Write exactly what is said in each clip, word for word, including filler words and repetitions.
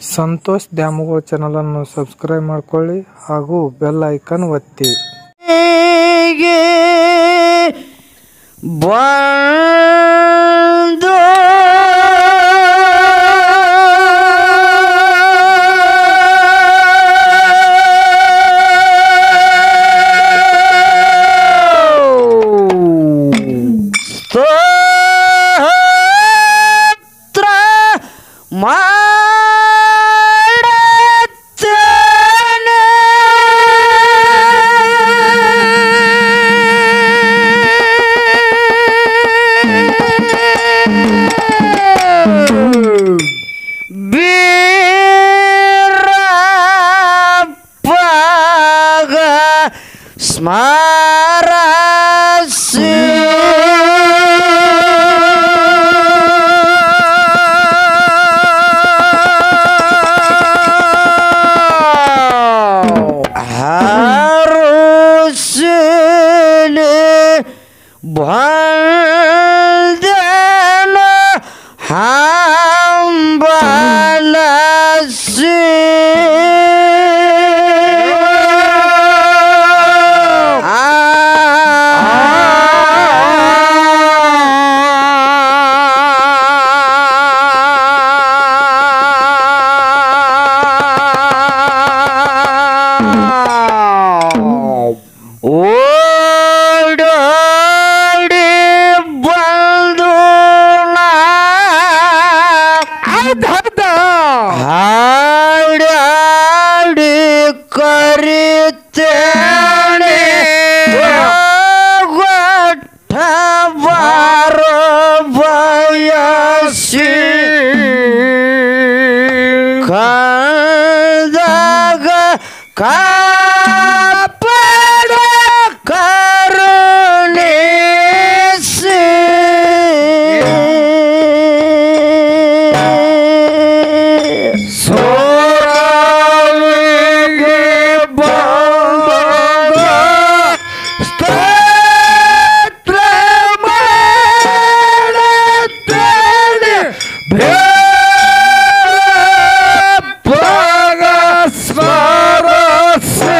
Santosh Dyamavva channel ಅನ್ನು subscribe ಮಾಡ್ಕೊಳ್ಳಿ ಹಾಗೂ ಬೆಲ್ ಐಕಾನ್ ಒತ್ತಿ. ಬಂದು ಸ್ತೋತ್ರ ಮಾಡುತ್ತೇನೆ. ಬೀರಪ್ಪಗ ಸ್ಮರಸಿ ಹಾರುಸಿಲಿ ಬಂದೆನ ಹಂಬಲಸಿ ಓಡೋಡಿ ಬಂದು ಹಾಡಾಡಿ ಕರಿತೇನೆ ಗೊಟ್ಟ ಬಾರೋ ಬಯಸಿ ಕಂದಾಗ ಕಾಪಾಡ ಕರುಣಿಸಿ ಸೋರಾವಿಗೆ ಬಂದ ಸ್ತೋತ್ರ ಮಾಡುತ್ತೇನೆ. ಬೇರಪ್ಪಗ ಸ್ಮರಸಿ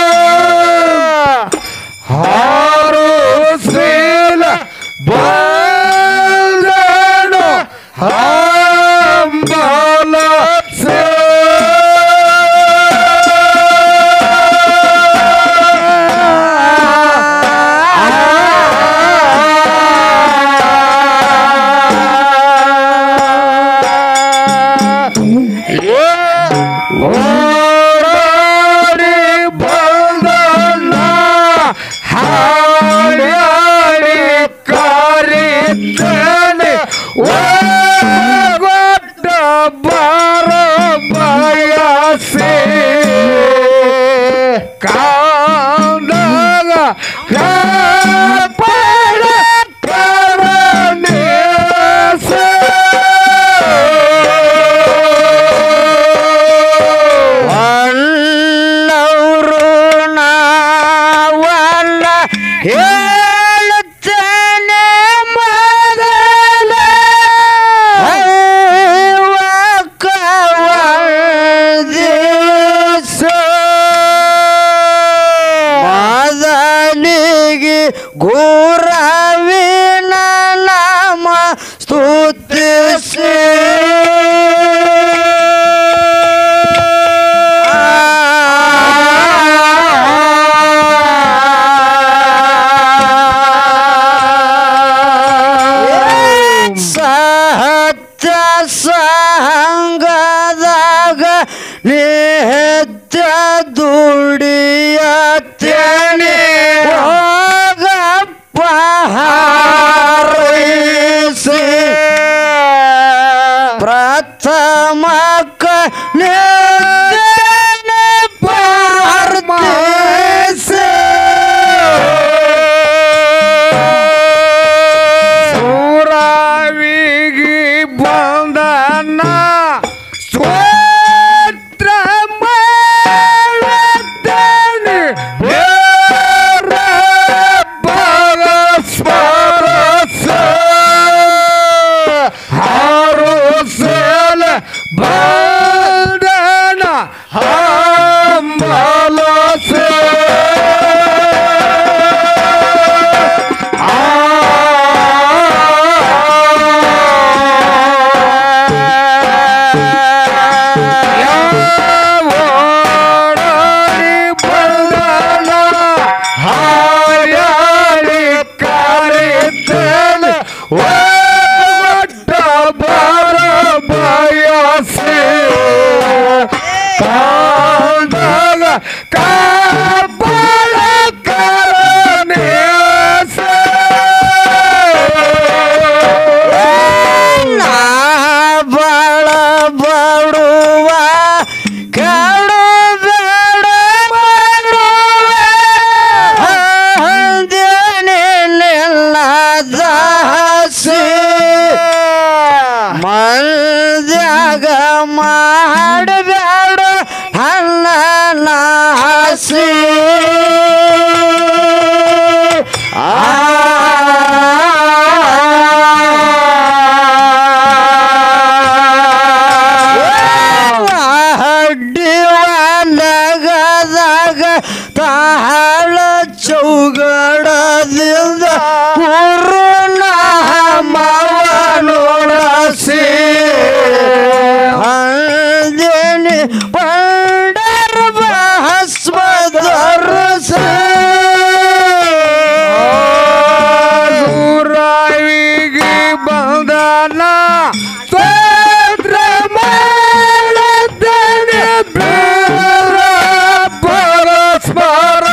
ಹಾರುಸಿಲ ಬಂದೆನು ಹಂಬಲಸಿ ಓಡಾಡಿ ಬಂದನ ಹಾಡಾಡಿ ಕರಿತೇನೆ ಗೊಟ್ಟ ಬಾರೋ ಬಯಸಿ ಕಾಂದಾಗ ಕಾಪಾಡ ಕರುಣಿಸಿ ಅಲ್ಲವರು ನಾವಲ್ಲ ಹೇಳುತ್ತೇನೆ ಮೊದಲ ದಿವಸ ಮೊದಲಿಗೆ ಗುರವಿನ ನಾಮ ಸ್ತುತಿಸಿ ಸಹತ್ಯ ಸಂಗದಾಗ ನಿತ್ಯ ದುಡಿಯತ್ತೇನೆ ಹೋಗಪ್ಪ ಹಾರೈಸಿ ಪ್ರಥಮಕ್ಕ ನಿತ್ಯನೆ ಪ್ರಾರ್ಥಿಸಿ ಸೂರಾವಿಗೆ ಬಂದನ ಸ್ತೋತ್ರ ಮಾಡುತ್ತೇನೆ. ಬೇರಪ್ಪಗ ಸ್ಮರಸಿ ಹಾರುಸಿಲ ಬಂದ ಮಾಡಬೇಡ ಹಣ್ಣ ನಾಸಿ ಹಡ್ಡಿವನಗದಾಗ ತಾಳ ಚೌಗಡದಿಂದ ಗುರುನ ಮವನೊಳಸಿ ಹಂದಿನಿ ಪಂಡರ ಭಸ್ಮಧರಸ ಊರಾವಿಗೆ ಬಂದನ ಸ್ತೋತ್ರ ಮಾಡುತ್ತೇನೆ ಬೇರ ಪರಸ್ಪರ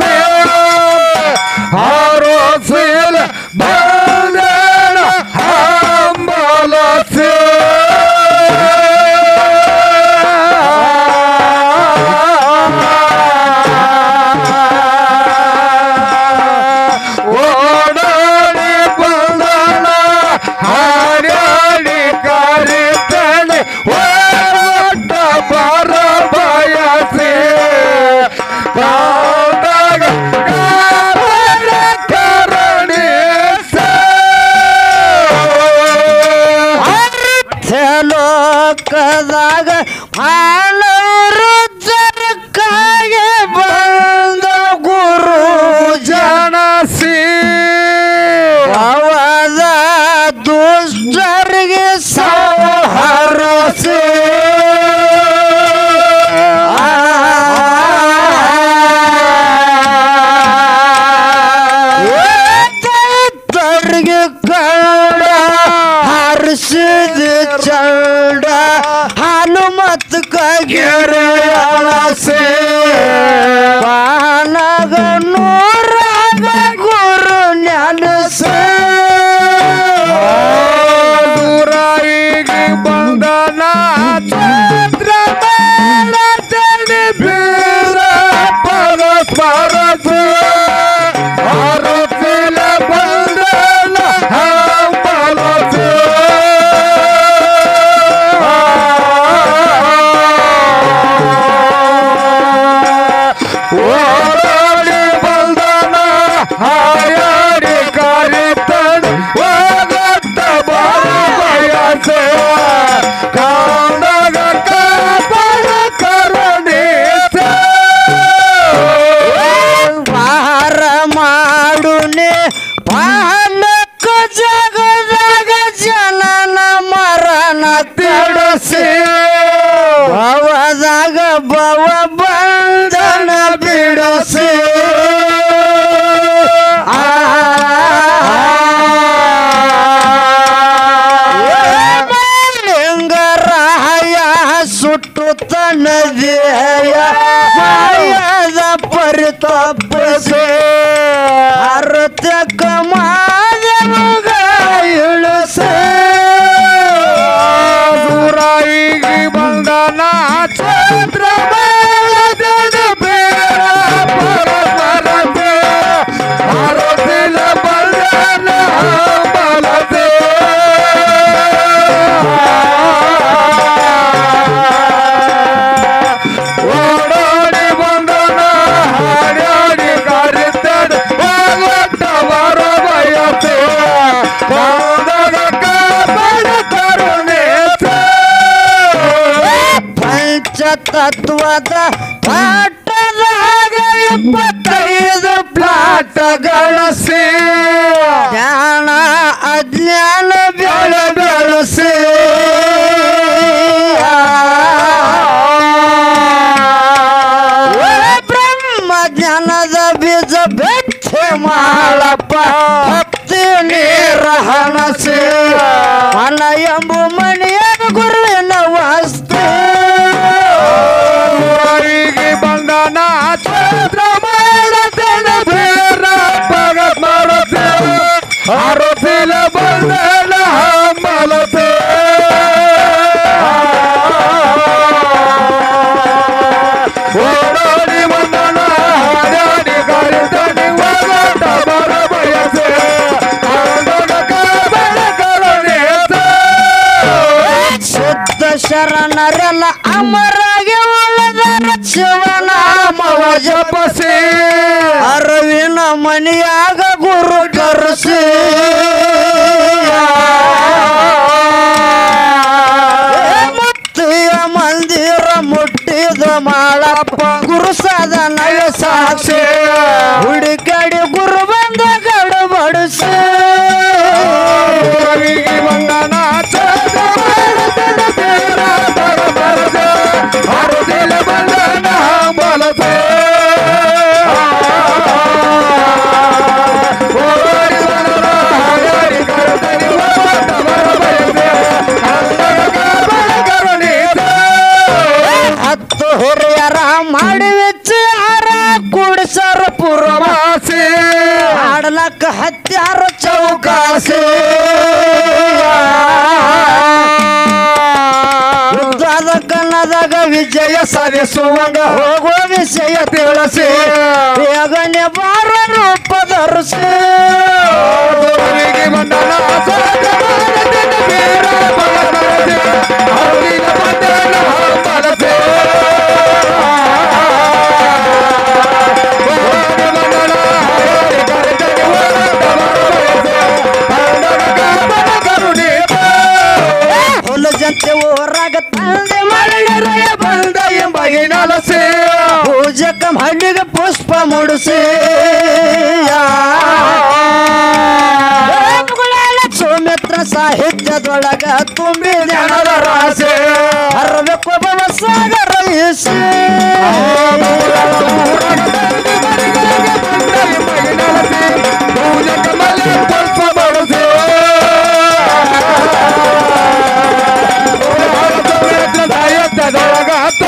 ಹರೋಸಿಲ ಬಂದನ ಹಂಬಲಸೆ ಓಡಾಡಿ ಬಂದನ ಹಾರ್ಯಾಡಿ ಕರಿತನೆ ಒಟ್ಟ ಬರ ಬಯಸೆ ಕಾದಾಗ ಕಾರಣ ಕರುಣಿಸ ಲೋಕದಾಗ ಮಾನವರು ಜರಕ್ಕಾಗಿ ಬಂದ ಗುರು ಜನಸಿ ಅವದ ದುಷ್ಟರಿಗೆ ಸಂಹರಿಸಿ ತರಿಗೆ ಕಂಡ ಹರಿಸಿದ ಚಂಡ ಹನುಮತ್ ಕಗೆರೆ ಅಳಸೆ ಪಾನಗ ನೂರಾಗ ಗುರು ನೆನಸೆ ಊರಾವಿಗೆ ಬಂದನ ಚಂದ್ರ ಬೇಡತನೆ ಬೀರ ಪರಸ್ಪರ ಹರಸಿಲ ಬಂದನ ಹಂಬಲಸೆ ಓಡಾಡಿ ಬಂದನ ಹಾಯಾಡಿ ಕರಿತನ ಹೋಗತ್ತ ಬರ ಬಯಸೆ ಕಾಂದಾಗ ಕಾಪಾಡ ಕರುಣಿಸ ವಾರ ಮಾಡುನೆ ಪಾಲಕ ಜಗದಾಗ ಜನನ ಮರಣ ತಿಳಿಸಿ ಭವದಾಗ ಭವ ಬಂಧನ ಬಿಡಿಸಿ ಲಿಂಗರಾಯ ಸುಟ್ಟು ತನ್ನದೇಯ ಮಾಯದ ಪರಿತಪ್ಪಿಸಿ ಅರತ್ಯಕ ಮಾದನುಗ ಇಳಿಸಿ ಊರಾವಿಗೆ ಬಂದನ ಚಂದ್ರ ಬೇಡತನೆ ಬೇರ ಪರಸ್ಪರ ಹರಸಿಲ ಬಂದನ ಹಂಬಲಸೆ ಓಡಾಡಿ ಬಂದನ ಹಾಡ್ಯಾಡಿ ಕರಿತನ ಹೋಗತ್ತ ಬರ ಬಯಸೆ ಕಾಂದಾಗ ಕಾಪಾಡ ಕರುಣಿಸ ಪಂಚತತ್ವದ ಪಾಠದಾಗ ಇಪ್ಪತ್ತೈದು ಪ್ಲಾಟಗಳಿಸಿ ಜ್ಞಾನ ಅಜ್ಞಾನ ಬೆಳ ಬೆಳೆಸಿ ಬ್ರಹ್ಮ ಜ್ಞಾನದ ಬೀಜ ಬೆಚ್ಚೆ ಮಾಡಪ್ಪ ಭಕ್ತಿ ನೀರ ಹಣಸಿ ಮನ ಎಂಬು ಮಣಿಯ ಗುರುವಿನ ವಾಸ್ತು ಊರಾವಿಗೆ ಬಂದನ ಚಂದ್ರ ಬೇಡತನೆ ಬೇರ ಪರಸ್ಪರ ಅಮರಾಗಿ ಉಳಿದರ ಶಿವನಾಮವ ಜಪಸಿ ಅರವಿನ ಮನೆಯಾಗ ಗುರು ಕರೆಸಿ ಮುತ್ತಿಯ ಮಂದಿರ ಮುಟ್ಟಿದ ಮಾಳಪ್ಪ ಗುರು ಸಾಧನಯ ಸಾಕ್ಷಿ ಹುಡುಕಾಡಿ ಗುರು ಬಂದ ಗಡು ಬಡಿಸಿ ಬಂಧನ ಬಂಧನ ಬಲಸ ಹತ್ತು ಹಿರಿಯರ ಮಾಡಿ ವಿಚಾರ ಕುಡಿಸರ ಪುರವಾಸಿ ಆಡಲಕ್ಕ ಹತ್ಯಾರ ಚೌಕಾಸಿ ಯುದ್ಧದ ಕನ್ನದಾಗ ವಿಜಯ ಸಾಧಿಸುವಂಗ ಹೋಗುವ ವಿಷಯ ತಿಳಿಸಿ ಬೇಗನೆ ಬಾರ ರೂಪ ಧರಿಸಿ ಬಂಧನ ಜನತೆ ಊರಾಗ ತಂದೆ ಮಳೆಯ ಬಂದ ಎಂಬ ನಲಸೆ ಪೂಜಕ ಹಳ್ಳಿಗೆ ಪುಷ್ಪ ಮುಡಿಸಿ ಸೌಮಿತ್ರ ಸಾಹಿತ್ಯದೊಳಗ ತುಂಬಿ ಜನರ ರಾಸೆ ಹರಬೇಕು ಭವ ಸಾಗರ ಈಸಿ ಪೂಜಕ ಮಲೆ ಪುಷ್ಪ ಮುಡಿಸಿ ಸಾಹಿತ್ಯದೊಳಗ